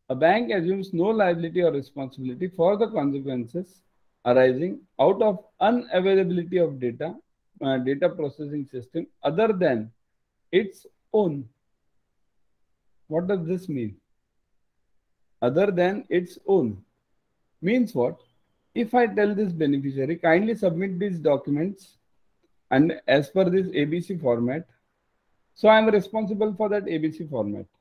A bank assumes no liability or responsibility for the consequences arising out of unavailability of data processing system other than its own. What does this mean? Other than its own means what? If I tell this beneficiary, kindly submit these documents and as per this ABC format, so I am responsible for that ABC format.